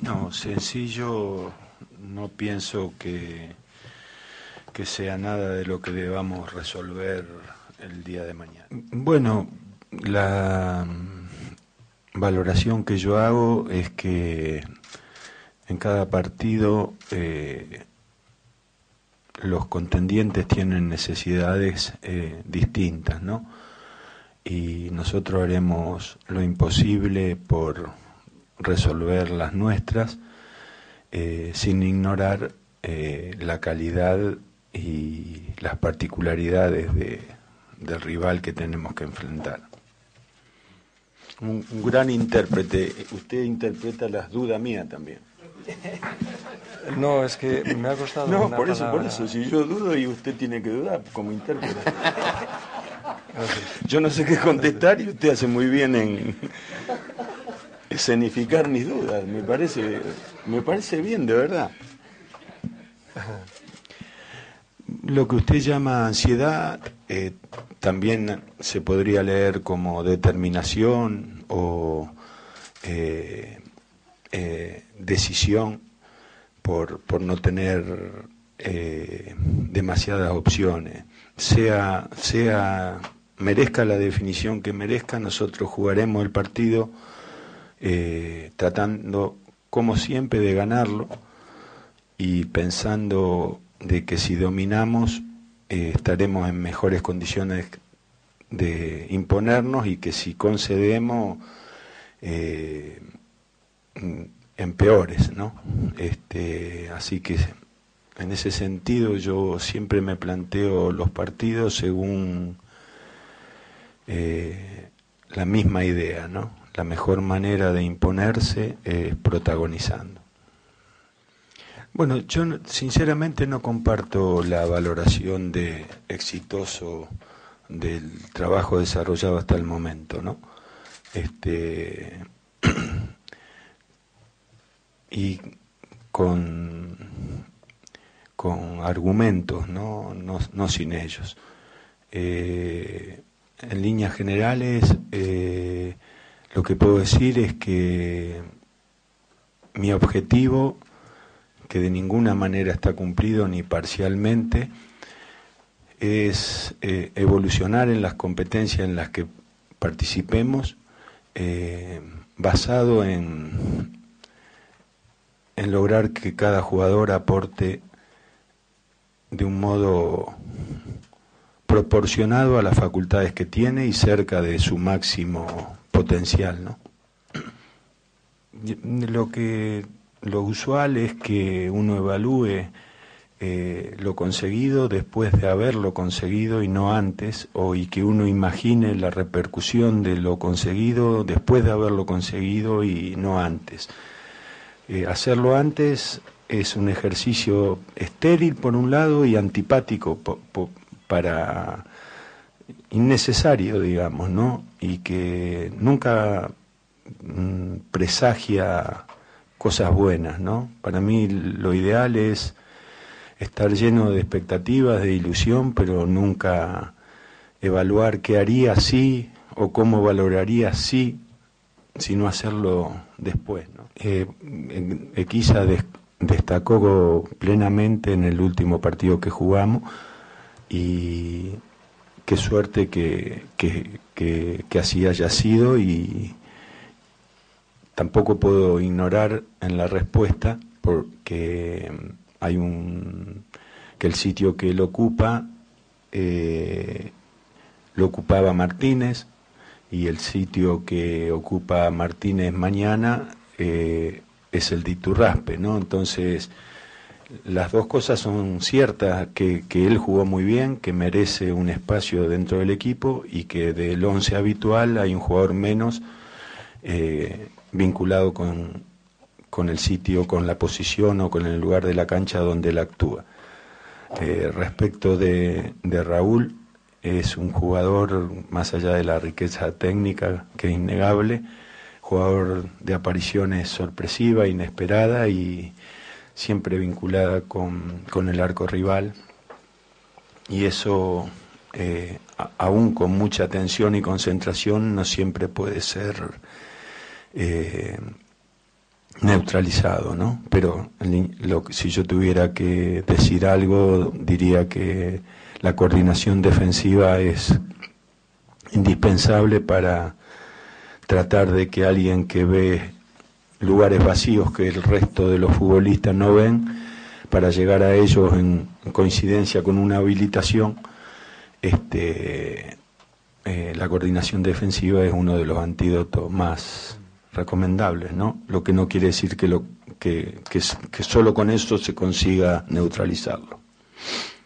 No, sencillo, no pienso que sea nada de lo que debamos resolver el día de mañana. Bueno, la valoración que yo hago es que en cada partido los contendientes tienen necesidades distintas, ¿no? Y nosotros haremos lo imposible por resolver las nuestras, sin ignorar la calidad y las particularidades del rival que tenemos que enfrentar. Un gran intérprete. Usted interpreta las dudas mías también. No, es que me ha costado. No, por eso. Si yo dudo y usted tiene que dudar como intérprete. Yo no sé qué contestar y usted hace muy bien en escenificar mis dudas. Me parece bien, de verdad. Lo que usted llama ansiedad también se podría leer como determinación o decisión por no tener demasiadas opciones. Merezca la definición que merezca, nosotros jugaremos el partido tratando, como siempre, de ganarlo y pensando de que si dominamos estaremos en mejores condiciones de imponernos y que si concedemos en peores, ¿no? Así que en ese sentido yo siempre me planteo los partidos según la misma idea, ¿no? La mejor manera de imponerse es protagonizando. Bueno, yo sinceramente no comparto la valoración de exitoso del trabajo desarrollado hasta el momento, ¿no? Y con argumentos, no sin ellos. En líneas generales, lo que puedo decir es que mi objetivo, que de ninguna manera está cumplido ni parcialmente, es evolucionar en las competencias en las que participemos, basado en lograr que cada jugador aporte de un modo proporcionado a las facultades que tiene y cerca de su máximo potencial, ¿no? Lo usual es que uno evalúe lo conseguido después de haberlo conseguido y no antes, y que uno imagine la repercusión de lo conseguido después de haberlo conseguido y no antes. Hacerlo antes es un ejercicio estéril por un lado y antipático para innecesario, digamos, ¿no? Y que nunca presagia cosas buenas, ¿no? Para mí lo ideal es estar lleno de expectativas, de ilusión, pero nunca evaluar qué haría si o cómo valoraría si, sino hacerlo después, ¿no? Equisa destacó plenamente en el último partido que jugamos y qué suerte que así haya sido, y tampoco puedo ignorar en la respuesta porque hay que el sitio que él ocupa lo ocupaba Martínez, y el sitio que ocupa Martínez mañana es el de Iturraspe, ¿no? Entonces las dos cosas son ciertas, que él jugó muy bien, que merece un espacio dentro del equipo, y que del 11 habitual hay un jugador menos vinculado con el sitio, con la posición o con el lugar de la cancha donde él actúa. Respecto de Raúl, es un jugador, más allá de la riqueza técnica, que es innegable, jugador de apariciones sorpresiva, inesperada y siempre vinculada con el arco rival, y eso, aún con mucha atención y concentración, no siempre puede ser neutralizado, ¿no? Pero si yo tuviera que decir algo, diría que la coordinación defensiva es indispensable para tratar de que alguien que ve lugares vacíos que el resto de los futbolistas no ven, para llegar a ellos en coincidencia con una habilitación, la coordinación defensiva es uno de los antídotos más recomendables, ¿no? Lo que no quiere decir que solo con eso se consiga neutralizarlo.